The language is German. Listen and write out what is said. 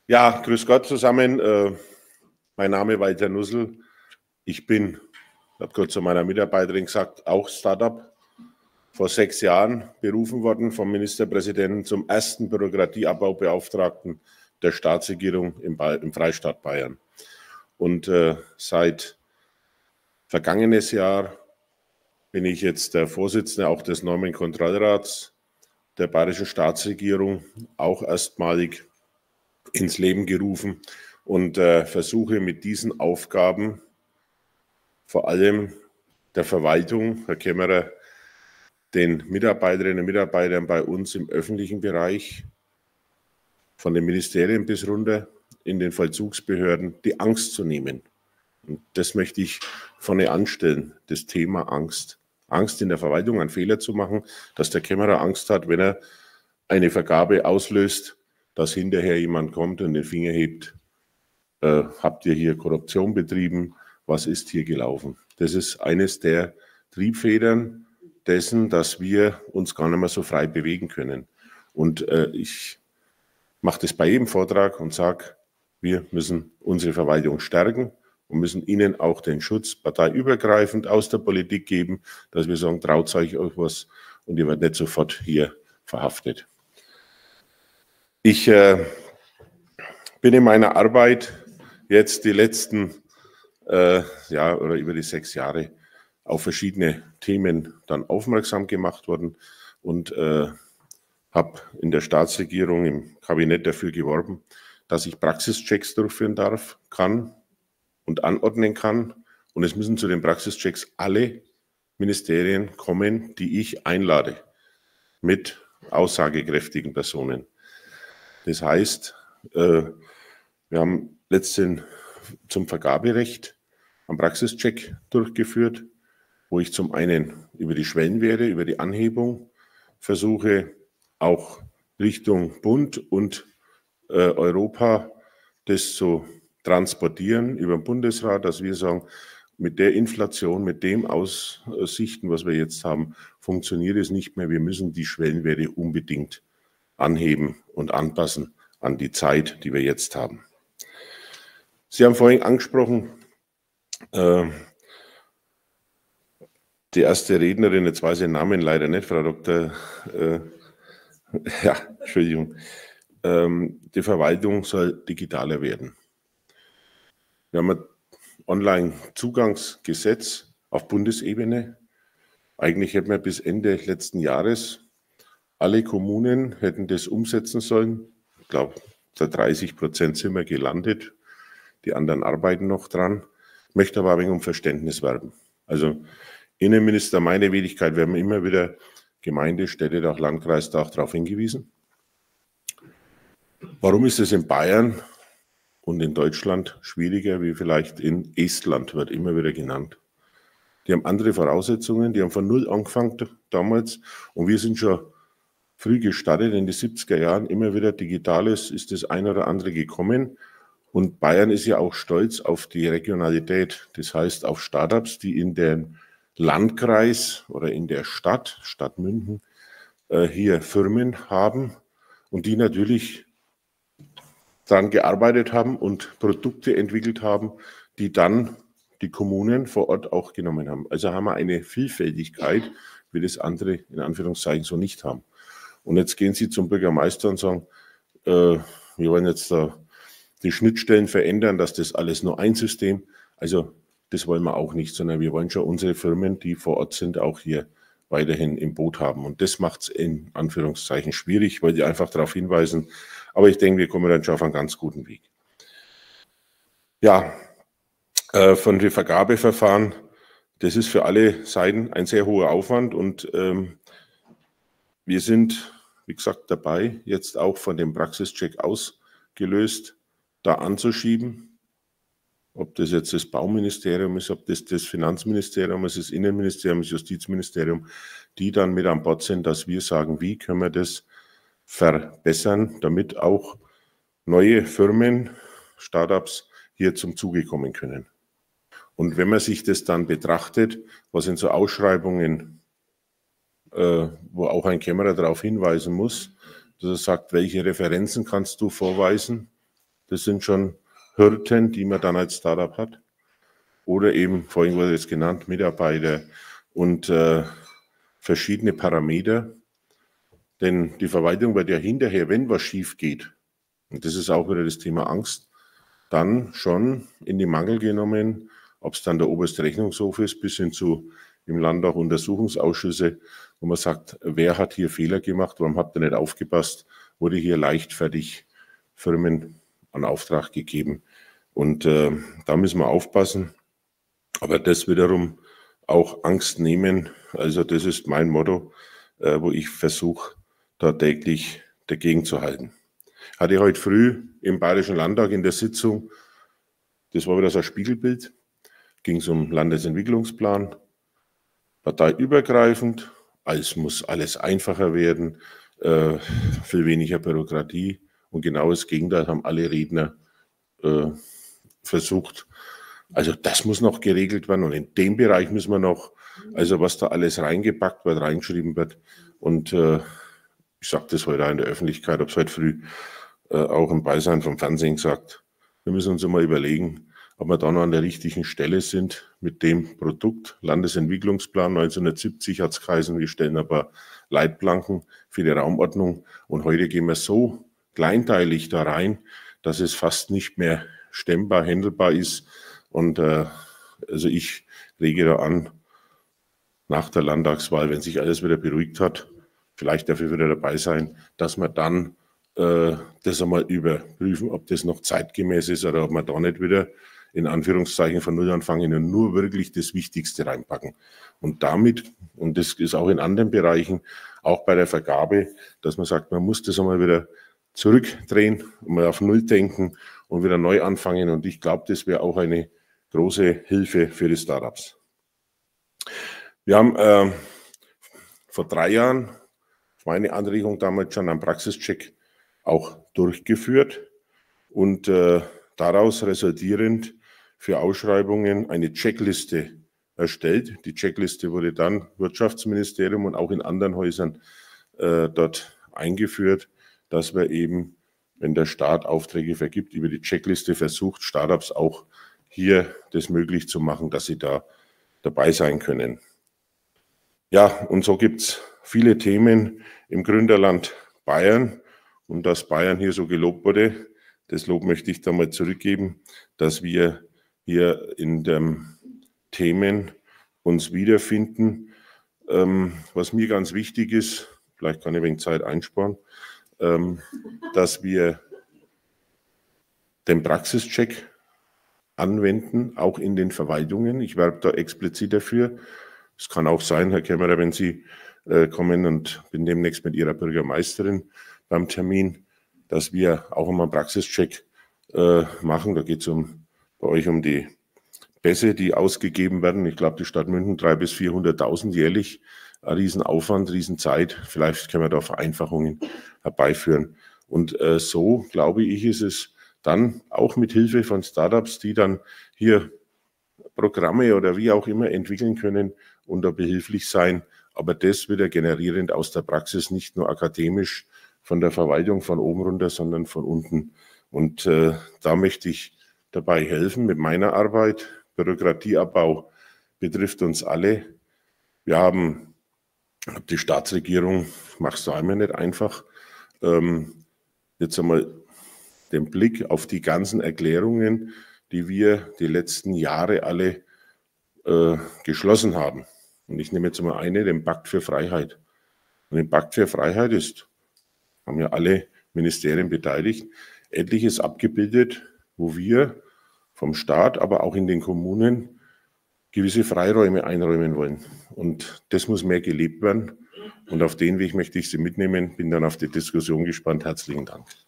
Ja, grüß Gott zusammen. Mein Name ist Walter Nussel. Ich habe kurz zu meiner Mitarbeiterin gesagt, auch Startup. Vor 6 Jahren berufen worden vom Ministerpräsidenten zum ersten Bürokratieabbaubeauftragten der Staatsregierung im Freistaat Bayern. Und seit vergangenes Jahr bin ich jetzt der Vorsitzende auch des Normenkontrollrats der Bayerischen Staatsregierung, auch erstmalig ins Leben gerufen und versuche mit diesen Aufgaben vor allem der Verwaltung, Herr Kämmerer, den Mitarbeiterinnen und Mitarbeitern bei uns im öffentlichen Bereich, von den Ministerien bis runter in den Vollzugsbehörden, die Angst zu nehmen. Und das möchte ich vorne anstellen, das Thema Angst. Angst in der Verwaltung, einen Fehler zu machen, dass der Kämmerer Angst hat, wenn er eine Vergabe auslöst, dass hinterher jemand kommt und den Finger hebt. Habt ihr hier Korruption betrieben? Was ist hier gelaufen? Das ist eines der Triebfedern dessen, dass wir uns gar nicht mehr so frei bewegen können. Und ich mache das bei jedem Vortrag und sage, wir müssen unsere Verwaltung stärken und müssen ihnen auch den Schutz parteiübergreifend aus der Politik geben, dass wir sagen, traut euch was und ihr werdet nicht sofort hier verhaftet. Ich bin in meiner Arbeit jetzt die letzten oder über die 6 Jahre auf verschiedene Themen dann aufmerksam gemacht worden und habe in der Staatsregierung im Kabinett dafür geworben, dass ich Praxischecks durchführen kann und anordnen kann. Und es müssen zu den Praxischecks alle Ministerien kommen, die ich einlade, mit aussagekräftigen Personen. Das heißt, wir haben letztens zum Vergaberecht einen Praxischeck durchgeführt, wo ich zum einen über die Schwellenwerte, über die Anhebung versuche, auch Richtung Bund und Europa das zu transportieren über den Bundesrat, dass wir sagen, mit der Inflation, mit dem Aussichten, was wir jetzt haben, funktioniert es nicht mehr. Wir müssen die Schwellenwerte unbedingt anheben und anpassen an die Zeit, die wir jetzt haben. Sie haben vorhin angesprochen, die erste Rednerin, jetzt weiß ich den Namen leider nicht, Frau Dr. Entschuldigung. Die Verwaltung soll digitaler werden. Wir haben ein Online-Zugangsgesetz auf Bundesebene. Eigentlich hätten wir bis Ende letzten Jahres alle Kommunen hätten das umsetzen sollen. Ich glaube, bei 30% sind wir gelandet. Die anderen arbeiten noch dran. Ich möchte aber ein wenig um Verständnis werben. Also Innenminister, meine Wenigkeit, wir haben immer wieder Gemeinde, Städte, auch Landkreistag darauf hingewiesen. Warum ist es in Bayern und in Deutschland schwieriger wie vielleicht in Estland, wird immer wieder genannt. Die haben andere Voraussetzungen, die haben von null angefangen damals und wir sind schon früh gestartet, in den 70er Jahren immer wieder Digitales ist das ein oder andere gekommen und Bayern ist ja auch stolz auf die Regionalität, das heißt auf Startups, die in dem Landkreis oder in der Stadt München, hier Firmen haben und die natürlich daran gearbeitet haben und Produkte entwickelt haben, die dann die Kommunen vor Ort auch genommen haben. Also haben wir eine Vielfältigkeit, wie das andere in Anführungszeichen so nicht haben. Und jetzt gehen Sie zum Bürgermeister und sagen, wir wollen jetzt da die Schnittstellen verändern, dass das alles nur ein System. Also das wollen wir auch nicht, sondern wir wollen schon unsere Firmen, die vor Ort sind, auch hier weiterhin im Boot haben. Und das macht es in Anführungszeichen schwierig, weil die einfach darauf hinweisen. Aber ich denke, wir kommen dann schon auf einen ganz guten Weg. Ja, von den Vergabeverfahren, das ist für alle Seiten ein sehr hoher Aufwand und wir sind, wie gesagt, dabei, jetzt auch von dem Praxischeck ausgelöst, da anzuschieben. Ob das jetzt das Bauministerium ist, ob das das Finanzministerium ist, das Innenministerium, das Justizministerium, die dann mit an Bord sind, dass wir sagen, wie können wir das verbessern, damit auch neue Firmen, Startups hier zum Zuge kommen können. Und wenn man sich das dann betrachtet, was in so Ausschreibungen, wo auch ein Kämmerer darauf hinweisen muss, dass er sagt, welche Referenzen kannst du vorweisen, Das sind schon Hürden, die man dann als Startup hat. Oder eben, vorhin wurde es genannt, Mitarbeiter und verschiedene Parameter. Denn die Verwaltung wird ja hinterher, wenn was schief geht, und das ist auch wieder das Thema Angst, dann schon in die Mangel genommen, ob es dann der oberste Rechnungshof ist, bis hin zu im Land auch Untersuchungsausschüsse, wo man sagt, wer hat hier Fehler gemacht, warum habt ihr nicht aufgepasst, wurde hier leichtfertig Firmen an Auftrag gegeben. Und da müssen wir aufpassen, aber das wiederum auch Angst nehmen. Also das ist mein Motto, wo ich versuche, da täglich dagegen zu halten. Hatte heute früh im Bayerischen Landtag in der Sitzung, das war wieder so ein Spiegelbild, ging es um Landesentwicklungsplan, parteiübergreifend, muss alles einfacher werden, viel weniger Bürokratie, und genau das Gegenteil haben alle Redner versucht. Also das muss noch geregelt werden, und in dem Bereich müssen wir noch, also was da alles reingepackt wird, reingeschrieben wird, und ich sage das heute auch in der Öffentlichkeit, habe es heute früh auch im Beisein vom Fernsehen gesagt, wir müssen uns mal überlegen, ob wir da noch an der richtigen Stelle sind mit dem Produkt. Landesentwicklungsplan 1970 hat es geheißen, wir stellen ein paar Leitplanken für die Raumordnung, und heute gehen wir so kleinteilig da rein, dass es fast nicht mehr stemmbar, händelbar ist. Und also ich rege da an, nach der Landtagswahl, wenn sich alles wieder beruhigt hat, vielleicht dafür wieder dabei sein, dass wir dann das einmal überprüfen, ob das noch zeitgemäß ist oder ob wir da nicht wieder in Anführungszeichen von Null anfangen und nur wirklich das Wichtigste reinpacken. Und damit, und das ist auch in anderen Bereichen, auch bei der Vergabe, dass man sagt, man muss das einmal wieder zurückdrehen und mal auf Null denken und wieder neu anfangen. Und ich glaube, das wäre auch eine große Hilfe für die Startups. Wir haben vor 3 Jahren, meine Anregung damals schon, einen Praxischeck auch durchgeführt und daraus resultierend für Ausschreibungen eine Checkliste erstellt. Die Checkliste wurde dann Wirtschaftsministerium und auch in anderen Häusern dort eingeführt, dass wir eben, wenn der Staat Aufträge vergibt, über die Checkliste versucht, Startups auch hier das möglich zu machen, dass sie da dabei sein können. Ja, und so gibt es viele Themen im Gründerland Bayern, und dass Bayern hier so gelobt wurde, das Lob möchte ich da mal zurückgeben, dass wir hier in den Themen uns wiederfinden. Was mir ganz wichtig ist, vielleicht kann ich ein wenig Zeit einsparen, dass wir den Praxischeck anwenden, auch in den Verwaltungen. Ich werbe da explizit dafür. Es kann auch sein, Herr Kämmerer, wenn Sie kommen, und bin demnächst mit Ihrer Bürgermeisterin beim Termin, dass wir auch einmal einen Praxischeck machen. Da geht es bei euch um die Pässe, die ausgegeben werden. Ich glaube, die Stadt München 300.000 bis 400.000 jährlich. Ein Riesenaufwand, Riesenzeit. Vielleicht können wir da Vereinfachungen herbeiführen. Und so, glaube ich, ist es dann auch mit Hilfe von Startups, die dann hier Programme oder wie auch immer entwickeln können und da behilflich sein. Aber das wieder generierend aus der Praxis, nicht nur akademisch von der Verwaltung von oben runter, sondern von unten. Und da möchte ich dabei helfen mit meiner Arbeit. Bürokratieabbau betrifft uns alle. Wir haben die Staatsregierung, macht es einmal nicht einfach, jetzt einmal den Blick auf die ganzen Erklärungen, die wir die letzten Jahre alle geschlossen haben. Und ich nehme jetzt mal eine, den Pakt für Freiheit. Und im Pakt für Freiheit haben ja alle Ministerien beteiligt, etliches abgebildet, wo wir vom Staat, aber auch in den Kommunen gewisse Freiräume einräumen wollen. Und das muss mehr gelebt werden. Und auf den Weg möchte ich Sie mitnehmen. Bin dann auf die Diskussion gespannt. Herzlichen Dank.